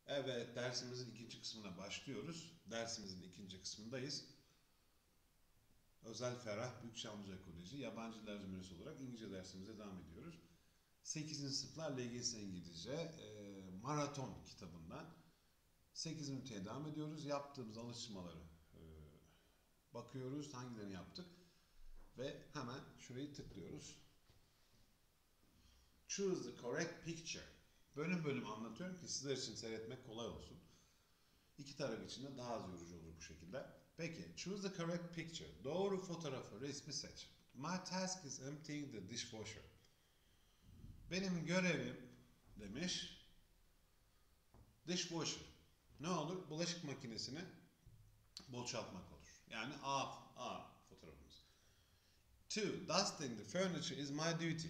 Evet, dersimizin ikinci kısmına başlıyoruz. Dersimizin ikinci kısmındayız. Özel Ferah Büyükçamlıca Koleji Yabancı Dil Öğretmeni olarak İngilizce dersimize devam ediyoruz. 8. sınıflar LGS İngilizce maraton kitabından 8 üniteye devam ediyoruz. Yaptığımız alıştırmaları bakıyoruz. Hangilerini yaptık? Ve hemen şurayı tıklıyoruz. Choose the correct picture. Bölüm bölüm anlatıyorum ki sizler için seyretmek kolay olsun. İki taraf için de daha az yorucu olur bu şekilde. Peki, choose the correct picture. Doğru fotoğrafı, resmi seç. My task is emptying the dishwasher. Benim görevim demiş dishwasher. Ne olur? Bulaşık makinesini boşaltmak olur. Yani A fotoğrafımız. Two, dusting the furniture is my duty.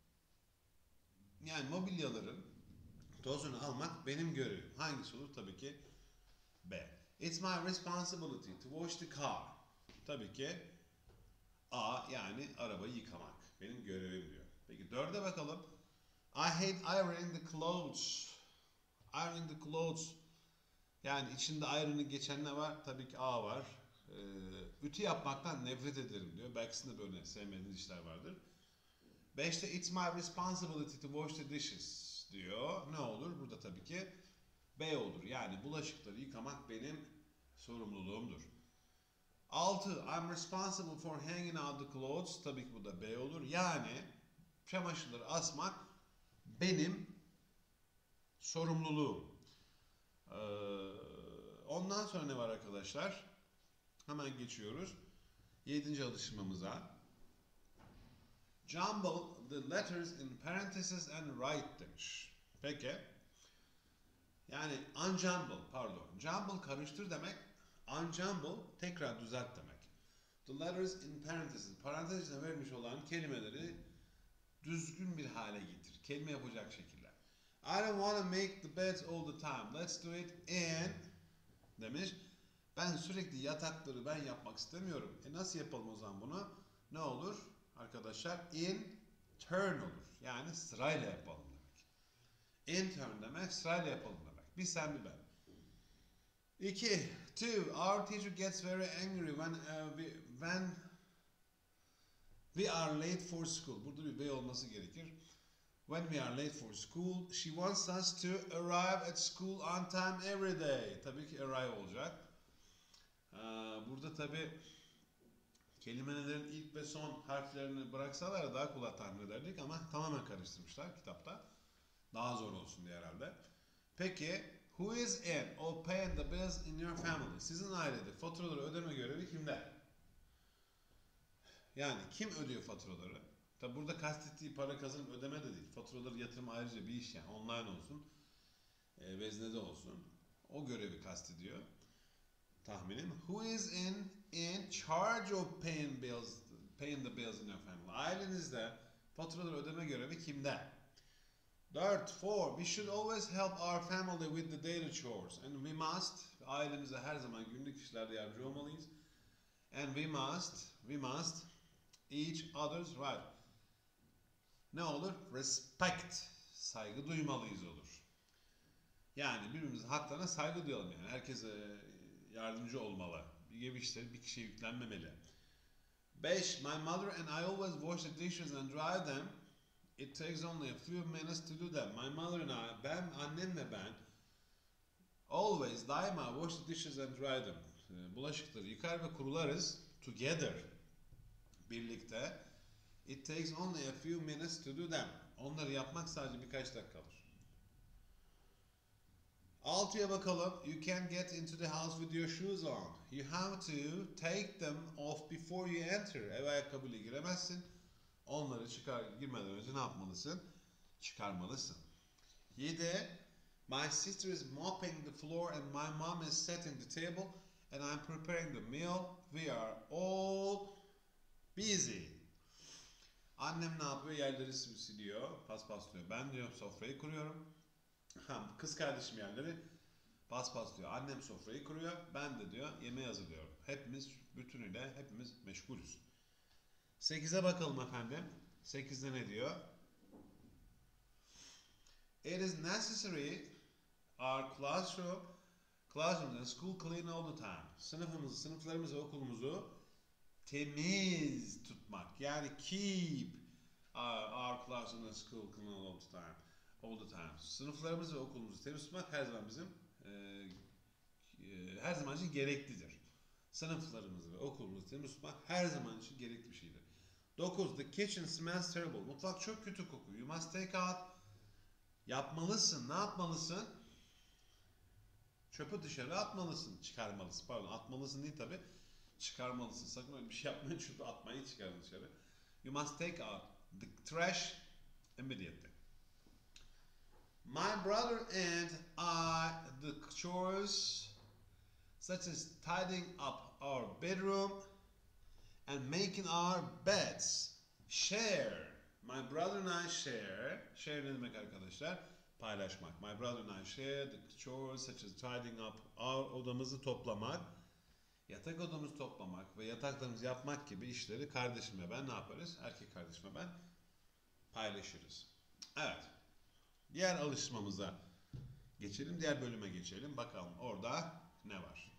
Yani mobilyaların tozunu almak benim görevim. Hangisi olur? Tabii ki B. It's my responsibility to wash the car. Tabii ki A, yani arabayı yıkamak. Benim görevim diyor. Peki dörde bakalım. I hate ironing the clothes. Ironing the clothes. Yani içinde iron'ı geçen ne var? Tabii ki A var. Ütü yapmaktan nefret ederim diyor. Belki sizin de böyle sevmediğiniz işler vardır. 5'te it's my responsibility to wash the dishes diyor. Ne olur? Burada tabii ki B olur. Yani bulaşıkları yıkamak benim sorumluluğumdur. 6. I'm responsible for hanging out the clothes. Tabii ki bu da B olur. Yani çamaşırları asmak benim sorumluluğum. Ondan sonra ne var arkadaşlar? Hemen geçiyoruz 7. alıştırmamıza. Jumble the letters in parentheses and write demiş. Peki. Yani jumble karıştır demek. Unjumble tekrar düzelt demek. The letters in parentheses. Parantez içine vermiş olan kelimeleri düzgün bir hale getir. Kelime yapacak şekilde. I don't want to make the beds all the time. Let's do it in demiş. Ben sürekli yatakları ben yapmak istemiyorum. Nasıl yapalım o zaman bunu? Ne olur arkadaşlar? In turn olur. Yani sırayla yapalım demek. In turn demek sırayla yapalım demek. Bir sen bir ben. 2. Our teacher gets very angry when we are late for school. Burada bir V olması gerekir. When we are late for school, she wants us to arrive at school on time every day. Tabii ki arrive olacak. Burada tabii kelimelerin ilk ve son harflerini bıraksalar daha kolay tahmin ederdik ama tamamen karıştırmışlar kitapta. Daha zor olsun diye herhalde. Peki, who is in or paying the bills in your family? Sizin ailede faturaları ödeme görevi kimde? Yani kim ödüyor faturaları? Tabi burada kastettiği para kazanıp ödeme de değil. Faturaları yatırım ayrıca bir iş yani. Online olsun, veznede olsun. O görevi kastediyor. Tahminim. Who is in charge of paying the bills in your family? Ailenizde faturaları ödeme görevi kimde? 4. We should always help our family with the daily chores. And we must, ailemize her zaman günlük işlerde yardımcı olmalıyız. And we must each other's right. Ne olur? Respect. Saygı duymalıyız olur. Yani birbirimizin haklarına saygı duyalım yani. Herkese yardımcı olmalı. Bir işleri bir kişiye yüklenmemeli. 5. My mother and I always wash the dishes and dry them. It takes only a few minutes to do that. My mother and I, annem ve ben always, daima wash the dishes and dry them. Bulaşıkları yıkar ve kurularız. Together. Birlikte. It takes only a few minutes to do them. Onları yapmak sadece birkaç dakika alır. 6'ya bakalım. You can't get into the house with your shoes on. You have to take them off before you enter. Ev ayakkabıyla giremezsin. Onları girmeden önce ne yapmalısın? Çıkarmalısın. 7. My sister is mopping the floor and my mom is setting the table and I'm preparing the meal. We are all busy. Annem ne yapıyor? Yerleri siliyor, paspaslıyor. Ben diyor sofrayı kuruyorum. Kız kardeşim yerleri paspaslıyor. Annem sofrayı kuruyor. Ben de diyor yemeği hazırlıyorum. Hepimiz meşgulüz. 8'e bakalım efendim. 8'de ne diyor? It is necessary our classrooms and school clean all the time. Sınıflarımızı ve okulumuzu temiz tutmak. Yani keep our classroom and school clean all the time. All the time. Sınıflarımızı ve okulumuzu temiz tutmak her zaman bizim her zaman için gereklidir. Sınıflarımızı ve okulumuzu temiz tutmak her zaman için gerekli bir şeydir. 9. The kitchen smells terrible. Mutfak çok kötü kokuyor. You must take out. Yapmalısın. Ne yapmalısın? Çöpü dışarı atmalısın. Çıkarmalısın. Pardon, atmalısın değil tabi. Çıkarmalısın. Sakın öyle bir şey yapmayın. Çöpü atmayı çıkarın dışarı. You must take out the trash immediately. My brother and I, the chores such as tidying up our bedroom and making our beds share. My brother and I share. Share ne demek arkadaşlar? Paylaşmak. My brother and I share the chores such as tidying up our odamızı toplamak, yatak odamızı toplamak ve yataklarımızı yapmak gibi işleri kardeşimle ben ne yaparız? Erkek kardeşimle ben paylaşırız. Evet. Diğer alıştırmamıza geçelim. Diğer bölüme geçelim. Bakalım orada ne var?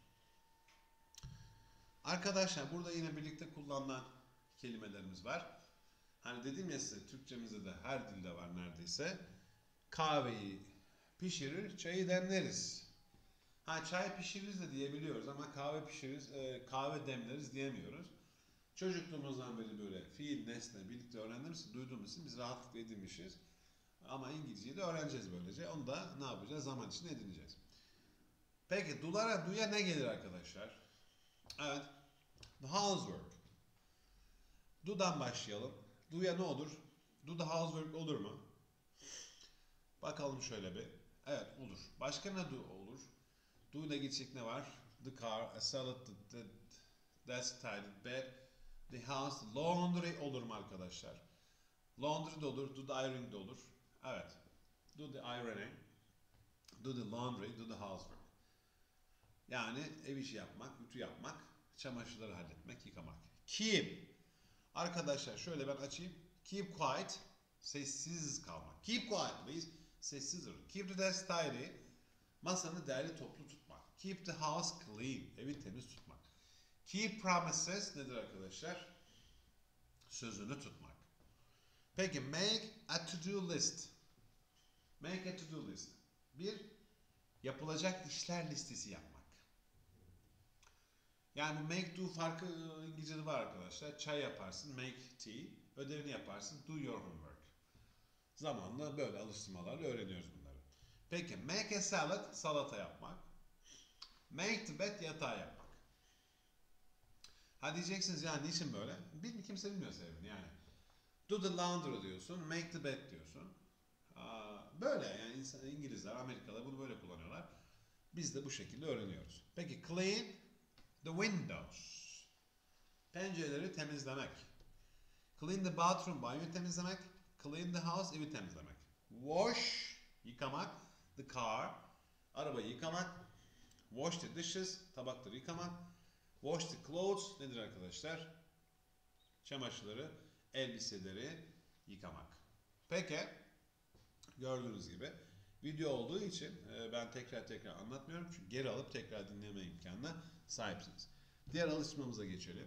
Arkadaşlar burada yine birlikte kullanılan kelimelerimiz var. Hani dedim ya size, Türkçemizde de her dilde var neredeyse. Kahveyi pişirir, çayı demleriz. Ha, çay pişiririz de diyebiliyoruz ama kahve pişiririz, kahve demleriz diyemiyoruz. Çocukluğumuzdan beri böyle fiil, nesne birlikte öğrendiğimiz için, duyduğumuz için biz rahatlıkla edinmişiz. Ama İngilizceyi de öğreneceğiz böylece. Onu da ne yapacağız? Zaman içinde edineceğiz. Peki duya ne gelir arkadaşlar? Evet. The housework. Do'dan başlayalım. Do'ya ne olur? Do the housework olur mu? Bakalım şöyle bir. Evet, olur. Başka ne do olur? Do'yla geçecek ne var? The car, a salad, the desk tidy, bed, the house, laundry olur mu arkadaşlar? Laundry de olur, do the ironing de olur. Evet. Do the ironing, do the laundry, do the housework. Yani ev işi yapmak, ütü yapmak, çamaşırları halletmek, yıkamak. Keep. Arkadaşlar şöyle ben açayım. Keep quiet. Sessiz kalmak. Keep quiet please. Sessiz durun. Keep the desk tidy. Masanı derli toplu tutmak. Keep the house clean. Evi temiz tutmak. Keep promises nedir arkadaşlar? Sözünü tutmak. Peki make a to-do list. Make a to-do list. Bir, yapılacak işler listesi yapmak. Yani bu make do farkı İngilizce'de var arkadaşlar. Çay yaparsın, make tea. Ödevini yaparsın, do your homework. Zamanla böyle alıştırmalarla öğreniyoruz bunları. Peki make a salad, salata yapmak. Make the bed, yatağı yapmak. Ha diyeceksiniz ya niçin böyle? Kimse bilmiyor sebebini yani. Do the laundry diyorsun, make the bed diyorsun. Böyle yani İngilizler, Amerikalılar bunu böyle kullanıyorlar. Biz de bu şekilde öğreniyoruz. Peki clean the windows. Pencereleri temizlemek. Clean the bathroom, banyoyu temizlemek. Clean the house, evi temizlemek. Wash, yıkamak. The car, arabayı yıkamak. Wash the dishes, tabakları yıkamak. Wash the clothes nedir arkadaşlar? Çamaşırları, elbiseleri yıkamak. Peki, gördüğünüz gibi video olduğu için ben tekrar anlatmıyorum. Çünkü geri alıp tekrar dinleme imkanına sahipsiniz. Diğer alıştırmamıza geçelim.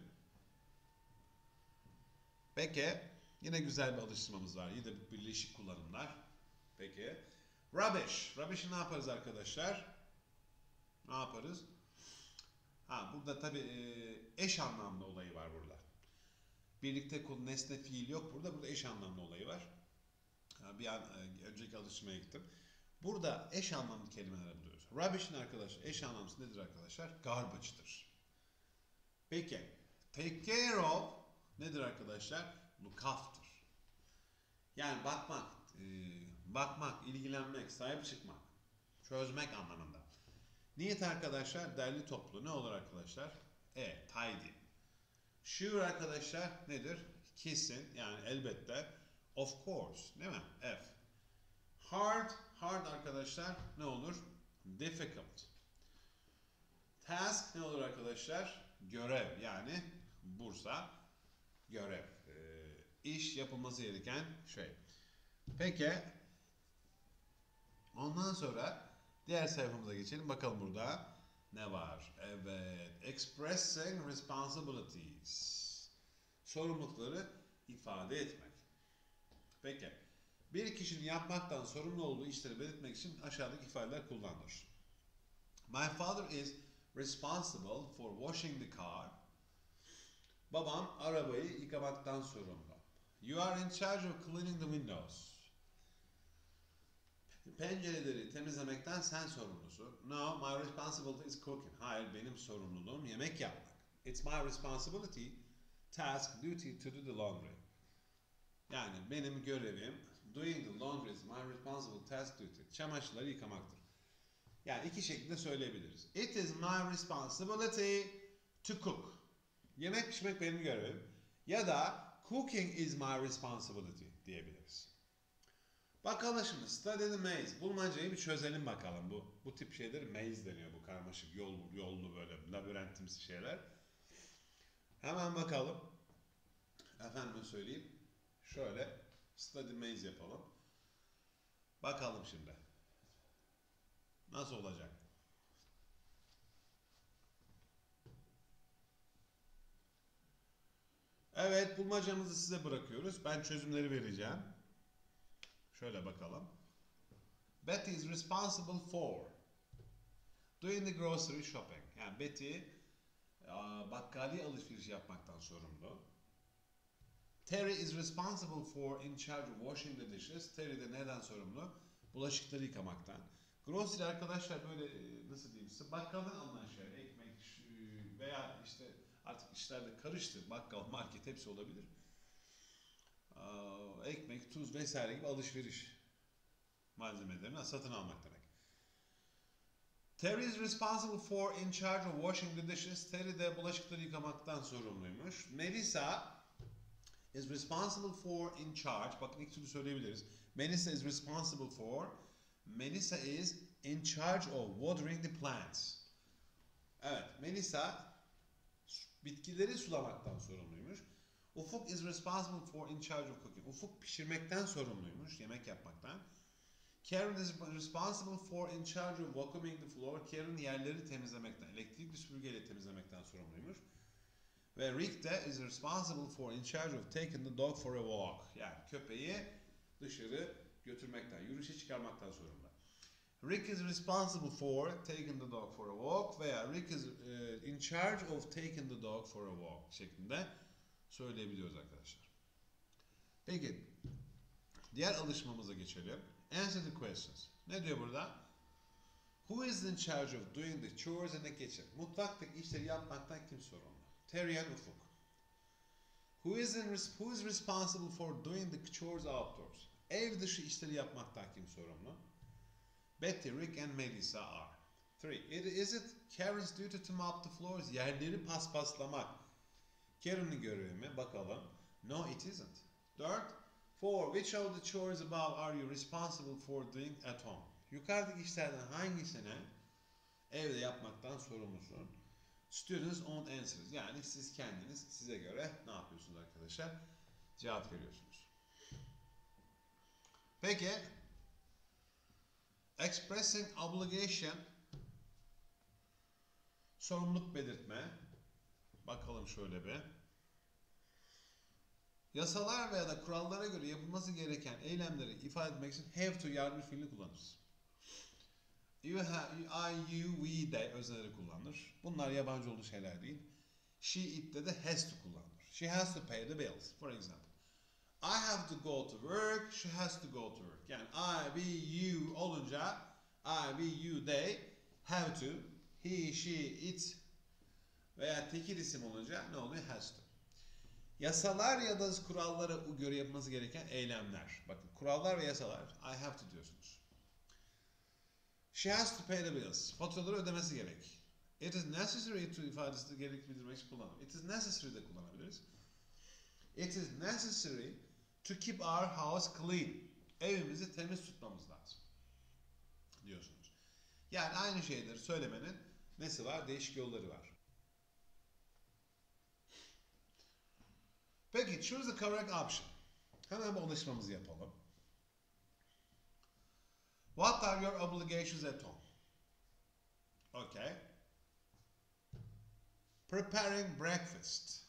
Peki, yine güzel bir alıştırmamız var. Yine birleşik kullanımlar. Peki, rubbish. Rubbish'i ne yaparız arkadaşlar? Ne yaparız? Ha, burada tabi eş anlamlı olayı var burada. Birlikte nesne fiil yok burada. Burada eş anlamlı olayı var. Bir an önceki alıştırmaya gittim. Burada eş anlamlı kelimeler buluyoruz. Rubbish'in arkadaşlar eş anlamlısı nedir arkadaşlar? Garbage'dır. Peki, take care of nedir arkadaşlar? Look after. Yani bakmak, ilgilenmek, sahip çıkmak, çözmek anlamında. Niyet arkadaşlar derli toplu. Ne olur arkadaşlar? Tidy. Sure arkadaşlar nedir? Kesin yani elbette. Of course değil mi? F. Hard arkadaşlar ne olur? Difficult. Task ne olur arkadaşlar? Görev yani bursa görev. İş yapılması gereken şey. Peki ondan sonra Diğer sayfamıza geçelim. Bakalım burada ne var? Evet. Expressing responsibilities. Sorumlulukları ifade etmek. Peki. Bir kişinin yapmaktan sorumlu olduğu işleri belirtmek için aşağıdaki ifadeler kullanılır. My father is responsible for washing the car. Babam arabayı yıkamaktan sorumlu. You are in charge of cleaning the windows. Pencereleri temizlemekten sen sorumlusun. No, my responsibility is cooking. Hayır, benim sorumluluğum yemek yapmak. It's my responsibility, task, duty to do the laundry. Yani benim görevim, doing the laundry is my responsible task duty. Çamaşırları yıkamaktır. Yani iki şekilde söyleyebiliriz. It is my responsibility to cook. Yemek pişirmek benim görevim. Ya da cooking is my responsibility diyebiliriz. Bakalım şimdi study the maze. Bulmacayı bir çözelim bakalım. Bu tip şeyler maze deniyor. Bu karmaşık yollu böyle labirentimsi şeyler. Hemen bakalım. Efendime söyleyeyim. Şöyle study maze yapalım. Bakalım şimdi. Nasıl olacak? Evet, bulmacamızı size bırakıyoruz. Ben çözümleri vereceğim. Şöyle bakalım. Betty is responsible for doing the grocery shopping. Yani Betty bakkali alışveriş yapmaktan sorumlu. Terry is responsible for in charge of washing the dishes. Terry de neden sorumlu? Bulaşıkları yıkamaktan. Grocery arkadaşlar böyle nasıl diyeyim size bakkaldan alınan şeyler. Ekmek veya işte artık işlerde karıştı. Bakkal, market hepsi olabilir. Ekmek, tuz vesaire gibi alışveriş malzemelerini satın almak demek. Terry is responsible for in charge of washing the dishes. Terry de bulaşıkları yıkamaktan sorumluymuş. Melissa is responsible for in charge. Bakın ilk türlü söyleyebiliriz. Melissa is responsible for. Melissa is in charge of watering the plants. Evet, Melissa bitkileri sulamaktan sorumluymuş. Ufuk is responsible for in charge of cooking. Ufuk pişirmekten sorumluymuş, yemek yapmaktan. Karen is responsible for in charge of vacuuming the floor. Karen yerleri temizlemekten, elektrikli süpürgeyle temizlemekten sorumluymuş. Ve Rick de is responsible for in charge of taking the dog for a walk. Yani köpeği dışarı götürmekten, yürüyüşe çıkarmaktan sorumlu. Rick is responsible for taking the dog for a walk veya Rick is in charge of taking the dog for a walk şeklinde söyleyebiliyoruz arkadaşlar. Peki, diğer alışmamıza geçelim. Answer the questions. Ne diyor burada? Who is in charge of doing the chores in the kitchen? Mutfaktaki işleri yapmaktan kim sorumlu? Terry and Ufuk. Who is responsible for doing the chores outdoors? Ev dışı işleri yapmaktan kim sorumlu? Betty, Rick and Melissa are. 3. Is it Karen's duty to mop the floors? Yerleri paspaslamak. Karen'ın görevi mi? Bakalım. No, it isn't. 4. Which of the chores above are you responsible for doing at home? Yukarıdaki işlerden hangisini evde yapmaktan sorumlusun? Students own answers. Yani siz kendiniz size göre ne yapıyorsunuz arkadaşlar? Cevap veriyorsunuz. Peki expressing obligation, sorumluluk belirtme. Bakalım şöyle bir. Yasalar veya da kurallara göre yapılması gereken eylemleri ifade etmek için have to yargı fiilini kullanırız. I, you, we de özneleri kullanılır. Bunlar yabancı olduğu şeyler değil. She, it'te de has to kullanılır. She has to pay the bills. For example. I have to go to work. She has to go to work. Yani I, we, you olunca I, we, you, they have to. He, she, it veya tekil isim olunca ne oluyor? Has to. Yasalar ya da kurallara göre yapılması gereken eylemler. Bakın kurallar ve yasalar I have to diyorsunuz. She has to pay the bills. Faturaları ödemesi gerek. It is necessary to ifadesi gerekli bildirmek için kullanılır. It is necessary de kullanabiliriz. It is necessary to keep our house clean. Evimizi temiz tutmamız lazım diyorsunuz. Yani aynı şeyleri söylemenin nesi var? Değişik yolları var. Peki choose the correct option. Hemen bir alışmamızı yapalım. What are your obligations at home? Okay. Preparing breakfast.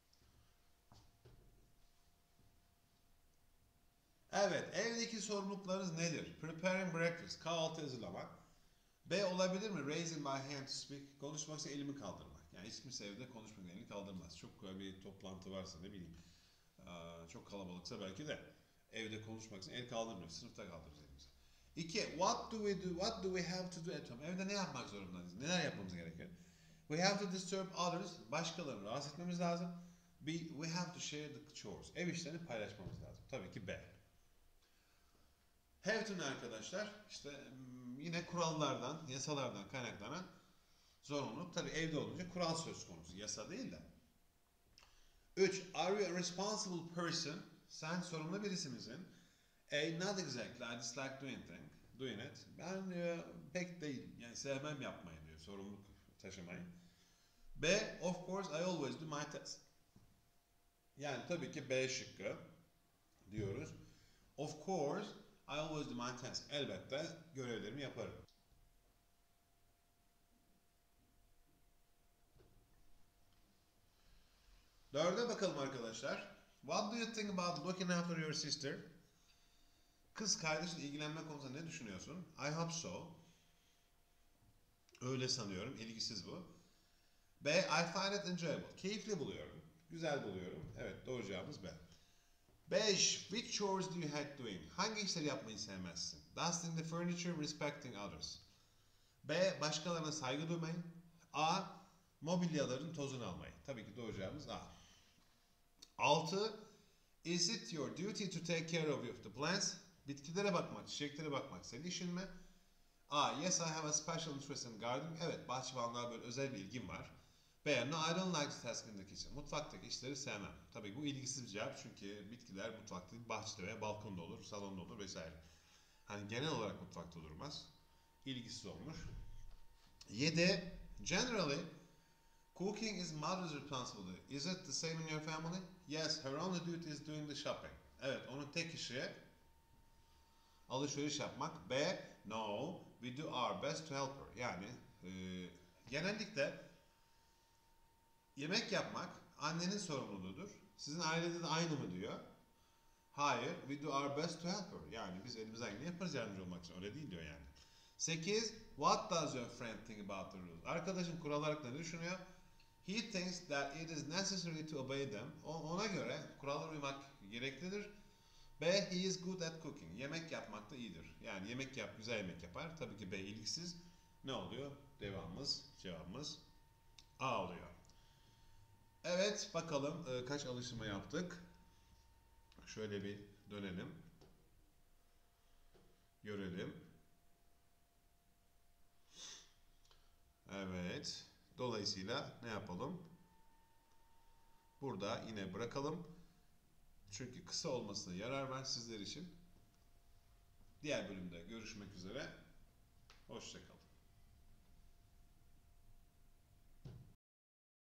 Evet, evdeki sorumluluklarınız nedir? Preparing breakfast, kahvaltı hazırlamak. B olabilir mi? Raising my hand to speak. Konuşmaksa elimi kaldırmak. Yani hiç kimse evde konuşmak elini kaldırmaz. Çok bir toplantı varsa ne bileyim. Çok kalabalıksa belki de evde konuşmak için el kaldırmıyoruz. Sınıfta kaldırırız elimizi. 2. What do we do? What do we have to do at home? Evde ne yapmak zorundayız? Neler yapmamız gerekiyor? We have to disturb others. Başkalarını rahatsız etmemiz lazım. B. We have to share the chores. Ev işlerini paylaşmamız lazım. Tabii ki B. Have to ne arkadaşlar? İşte yine kurallardan, yasalardan kaynaklanan zorunluluk. Tabii evde olunca kural söz konusu. Yasa değil de. 3. Are you a responsible person? Sen sorumlu birisi misin? A. Not exactly. I dislike doing it. Ben pek değil. Yani sevmem yapmayı diyor. Sorumluluk taşımayı. B. Of course I always do my test. Yani tabii ki B şıkkı diyoruz. Of course I always do my test. Elbette görevlerimi yaparım. Dörde bakalım arkadaşlar. What do you think about looking after your sister? Kız kardeşinle ilgilenme konusunda ne düşünüyorsun? I hope so. Öyle sanıyorum. İlgisiz bu. B. I find it enjoyable. Keyifli buluyorum. Güzel buluyorum. Evet, doğru cevabımız B. 5. Which chores do you hate doing? Hangi işleri yapmayı sevmezsin? Dusting the furniture, respecting others. B. Başkalarına saygı duymayı. A. Mobilyaların tozunu almayı. Tabii ki doğru cevabımız A. 6. Is it your duty to take care of the plants? Bitkilere bakmak, çiçeklere bakmak senin işin mi? A. Yes, I have a special interest in gardening. Evet, bahçıvanlığa böyle özel bir ilgim var. B. No, I don't like to task in the kitchen. Mutfaktaki işleri sevmem. Tabii bu ilgisiz bir cevap çünkü bitkiler mutfakta, bahçede veya balkonda olur, salonda olur vesaire. Hani genel olarak mutfakta durmaz. İlgisiz olmuş. 7. Generally, cooking is mother's responsibility. Is it the same in your family? Yes, her only duty is doing the shopping. Evet, onun tek işi alışveriş yapmak. B. No, we do our best to help her. Yani genellikle yemek yapmak annenin sorumluluğudur. Sizin ailede de aynı mı diyor? Hayır, we do our best to help her. Yani biz elimizden geleni yaparız yardımcı olmak için. Öyle değil diyor yani. 8. What does your friend think about the rules? Arkadaşın kurallar hakkında ne düşünüyor? He thinks that it is necessary to obey them. Ona göre kurallara uymak gereklidir. B. He is good at cooking. Yemek yapmakta iyidir. Yani güzel yemek yapar. Tabii ki B ilgisiz. Ne oluyor? Cevabımız A oluyor. Evet, bakalım kaç alıştırma yaptık. Şöyle bir dönelim. Görelim. Evet. Dolayısıyla ne yapalım? Burada yine bırakalım. Çünkü kısa olmasına yarar var sizler için. Diğer bölümde görüşmek üzere. Hoşça kalın.